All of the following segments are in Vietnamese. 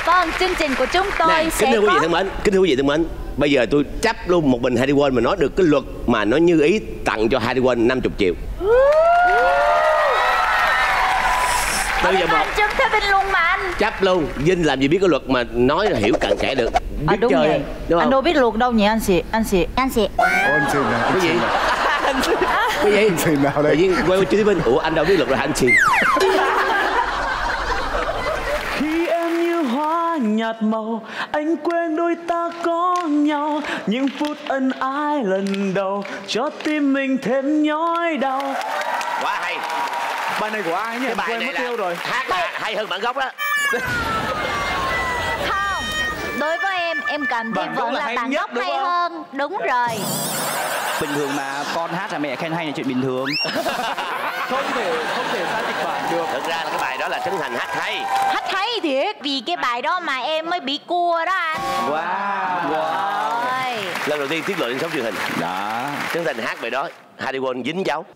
Vâng, chương trình của chúng tôi này, sẽ kính thưa quý vị thân mến, kính thưa quý vị thân mến, bây giờ tôi chấp luôn một mình Harry Won mà nói được cái luật mà nó như ý tặng cho Harry Won 50 triệu. Bây giờ một chứng thế Vinh luôn mà anh. chấp luôn. Vinh làm gì biết cái luật mà nói là hiểu cặn kẽ được. Biết đúng chơi vậy. đúng không? Anh đâu biết luật đâu nhỉ anh Sĩ. Anh Sĩ Cái gì? Cái gì? Anh Sĩ nào Tự đây? nhiên quay qua chữ Vinh. Ủa anh đâu biết luật rồi hả anh Sĩ? Khi em như hoa nhạt màu, anh quên đôi ta có nhau. Những phút ân ái lần đầu cho tim mình thêm nhói đau. Quá hay. Bài này của ai nhỉ? Cái bài Quên này mất là tiêu rồi. hát là hay hơn bản gốc đó. Không, đối với em cảm thấy Bản gốc vẫn là là hay bản nhất, gốc đúng hay không? hơn. Đúng rồi. Bình thường mà con hát là mẹ khen hay là chuyện bình thường. Không thể sai kịch bản được. Thực ra là cái bài đó là Trấn Thành hát hay. Hát hay thiệt. Vì cái bài đó mà em mới bị cua đó anh. Wow. Ôi. Lần đầu tiên tiết lộ trên sóng truyền hình. Đó. Trấn Thành hát bài đó, Harry Won dính dấu.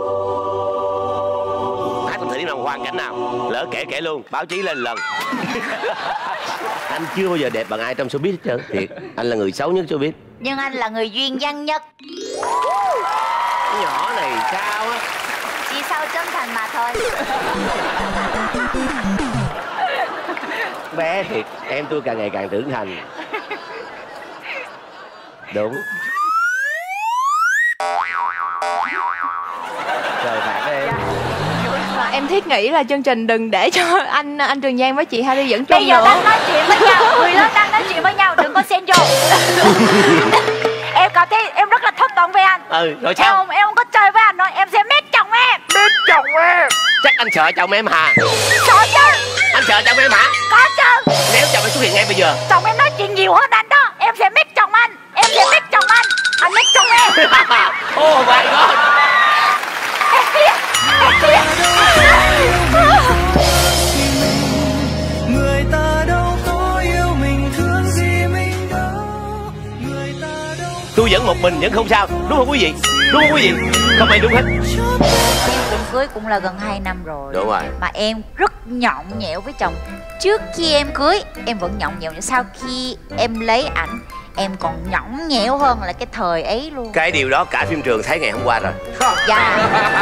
Hát trong thời điểm nào, hoàn cảnh nào, lỡ kể luôn, báo chí lên lần. Anh chưa bao giờ đẹp bằng ai trong showbiz hết trơn. Thiệt, anh là người xấu nhất showbiz. Nhưng anh là người duyên dáng nhất. Cái nhỏ này sao á. Chỉ sau Trấn Thành mà thôi. Bé thiệt, em tôi càng ngày càng trưởng thành. Đúng. Trời phạt đây. Mà em thiết nghĩ là chương trình đừng để cho anh Trường Giang với chị Harry dẫn chung Bây giờ nữa. đang nói chuyện với nhau, người lớn đang nói chuyện với nhau, đừng có xen vô. Em cảm thấy em rất là thất vọng với anh. Rồi sao? Em không có chơi với anh nữa, em sẽ mét chồng em. Mến chồng em. Chắc anh sợ chồng em hả? Sợ chứ. Anh sợ chồng em hả? Có chứ. Nếu chồng em xuất hiện ngay bây giờ. Chồng em nói chuyện nhiều hơn anh đó. Em sẽ mét chồng anh. Em sẽ mét chồng anh. Anh mét chồng em. Oh my god. Người ta đâu có yêu mình, thương gì mình đâu. Người ta đâu. Tôi vẫn một mình vẫn không sao. Đúng không quý vị? Đúng không quý vị? Không ai đúng hết. Em cũng cưới cũng là gần 2 năm rồi. Đúng rồi. Mà em rất nhõng nhẽo với chồng. Trước khi em cưới em vẫn nhõng nhẽo, nhưng sau khi em lấy ảnh em còn nhõng nhẽo hơn là cái thời ấy luôn. Cái điều đó cả phim trường thấy ngày hôm qua rồi. Dạ.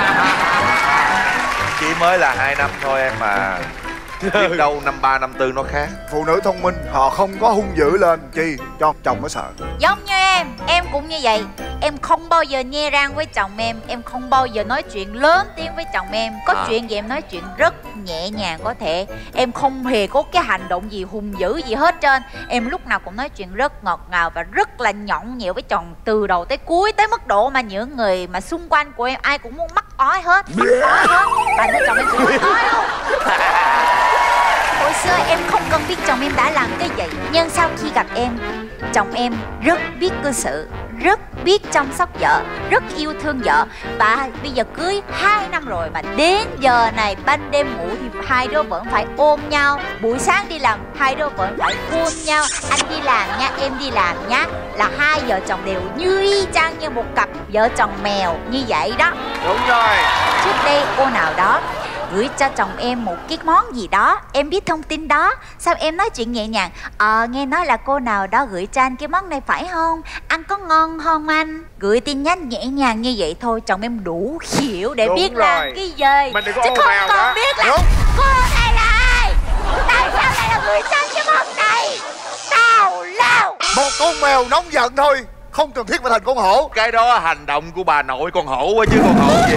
Chỉ mới là 2 năm thôi em mà. Biết đâu năm 3, năm 4 nó khác. Phụ nữ thông minh họ không có hung dữ lên chi cho chồng nó sợ. Giống như em cũng như vậy. Em không bao giờ nhe răng với chồng em không bao giờ nói chuyện lớn tiếng với chồng em. Có chuyện gì em nói chuyện rất nhẹ nhàng có thể. Em không hề có cái hành động gì hung dữ gì hết trơn. Em lúc nào cũng nói chuyện rất ngọt ngào và rất là nhõng nhẽo với chồng từ đầu tới cuối, tới mức độ mà những người mà xung quanh của em ai cũng muốn mắc ói hết. Mắc ói hết. Bạn thấy chồng em cũng mắc ói không? Hồi xưa em không cần biết chồng em đã làm cái gì, nhưng sau khi gặp em, chồng em rất biết cư xử, rất biết chăm sóc vợ, rất yêu thương vợ. Và bây giờ cưới 2 năm rồi mà đến giờ này ban đêm ngủ thì hai đứa vẫn phải ôm nhau. Buổi sáng đi làm hai đứa vẫn phải ôm nhau. Anh đi làm nha, em đi làm nhá. Là hai vợ chồng đều như y chang như một cặp vợ chồng mèo như vậy đó. Đúng rồi. Trước đây cô nào đó gửi cho chồng em một cái món gì đó, em biết thông tin đó, sao em nói chuyện nhẹ nhàng, nghe nói là cô nào đó gửi cho anh cái món này phải không, ăn có ngon không anh. Gửi tin nhắn nhẹ nhàng như vậy thôi, chồng em đủ hiểu để Đúng biết rồi. là cái gì, Mình đừng có chứ ồn không ào còn đó. biết là Đúng. cô này là ai, tại sao lại là gửi cho anh cái món này. Tào lao. Một con mèo nóng giận thôi, không cần thiết phải thành con hổ. Cái đó hành động của bà nội con hổ quá chứ con hổ gì.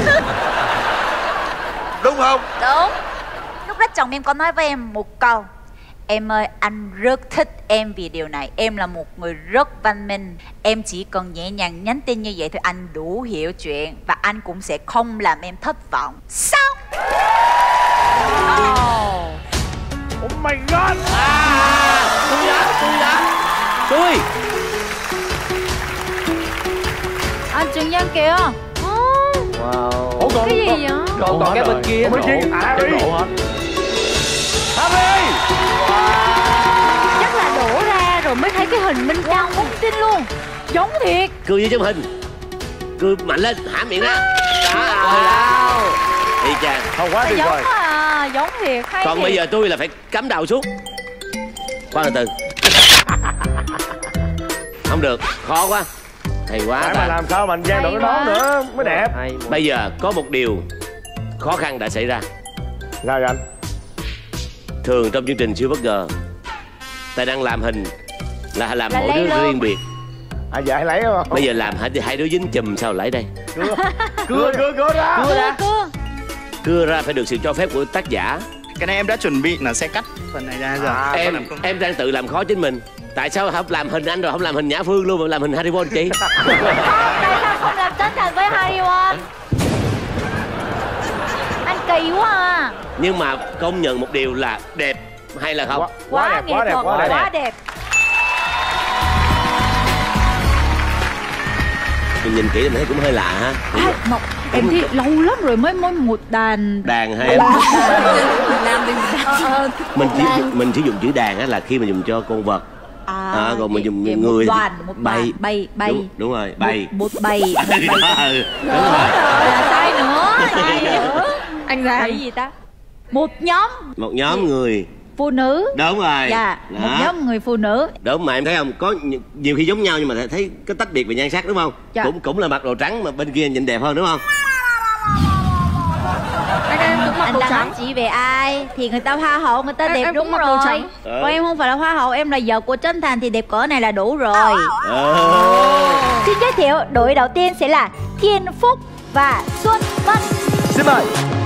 Đúng không? Đúng. Lúc đó chồng em có nói với em một câu: em ơi, anh rất thích em vì điều này. Em là một người rất văn minh. Em chỉ cần nhẹ nhàng nhắn tin như vậy thôi, anh đủ hiểu chuyện. Và anh cũng sẽ không làm em thất vọng. Xong. Oh my god. Tôi Anh Trường Giang kìa. wow. Cái gì vậy? Còn cái bên kia nổ hết. Harry. Chắc là đổ ra rồi mới thấy cái hình bên trong. Không tin luôn. Giống thiệt. Cười với trong hình. Cười mạnh lên, hả miệng ra. Đó. Y chang. Không quá tuyệt Giống vời. giống thiệt. Hay Còn thiệt. bây giờ tôi là phải cắm đầu xuống. Khoan từ từ. Không được, khó quá. Hay quá. Phải mà làm sao mà anh Giang được cái đó nữa mới đẹp. Bây giờ có một điều khó khăn đã xảy ra. Sao vậy anh? Thường trong chương trình siêu bất ngờ, ta đang làm hình là làm mỗi đứa riêng biệt. Dạ hãy lấy không? Bây giờ làm hai đứa dính chùm sao lấy đây? Cưa ra. Cưa ra phải được sự cho phép của tác giả. Cái này em đã chuẩn bị là sẽ cắt phần này ra rồi. Em đang tự làm khó chính mình. Tại sao không làm hình anh rồi không làm hình Nhã Phương luôn mà làm hình Harry Potter chị? Tại sao không làm Trấn Thành với Harry Potter? Anh kỳ quá à. Nhưng mà công nhận một điều là đẹp hay là không? Quá đẹp. Mình nhìn kỹ mình thấy cũng hơi lạ ha. Ngọc, em thấy lâu lắm rồi mới một đàn hay em? Mình sử dụng chữ đàn á là khi mình dùng cho con vật. Còn mình dùng người bay. Đúng rồi, bay. Một bay. Đúng rồi. Sai nữa. Anh ra cái gì ta? Một nhóm người phụ nữ. Đúng rồi. Dạ, một nhóm người phụ nữ. Đúng mà em thấy không? Có nhiều khi giống nhau nhưng mà thấy có tách biệt về nhan sắc đúng không? Dạ. Cũng là mặc đồ trắng mà bên kia nhìn đẹp hơn đúng không? Anh đang nói chỉ về ai thì người ta hoa hậu người ta đẹp em đúng cũng mặc rồi. đồ trắng. Còn em không phải là hoa hậu, em là vợ của Trấn Thành thì đẹp cỡ này là đủ rồi. Xin giới thiệu đội đầu tiên sẽ là Kiên Phúc và Xuân Vân. Xin mời.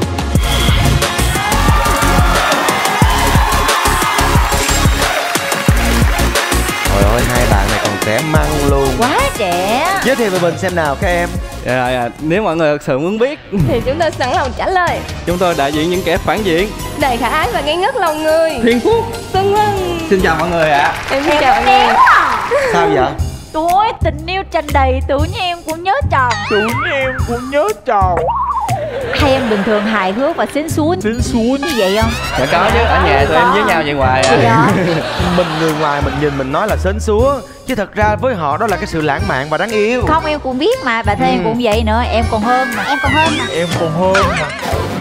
Trời ơi, hai bạn này còn trẻ măng luôn. Quá trẻ. Giới thiệu về mình xem nào các em. Nếu mọi người thật sự muốn biết thì chúng tôi sẵn lòng trả lời. chúng tôi đại diện những kẻ phản diện. Đầy khả ái và ngây ngất lòng người. Thiên Phúc. Xuân Vân. Xin chào mọi người ạ. Em xin chào mọi người. Sao vậy? Tuổi tình yêu tranh đầy, tự nhiên em cũng nhớ chồng. Hai em bình thường hài hước và xến xúa như vậy không? Dạ có chứ, ở nhà tụi em với nhau vậy hoài à. Dạ. Mình người ngoài mình nhìn mình nói là sến súa, chứ thật ra với họ đó là cái sự lãng mạn và đáng yêu. Không, em cũng biết mà, bà thân em cũng vậy nữa, em còn hơn mà. Em còn hơn mà.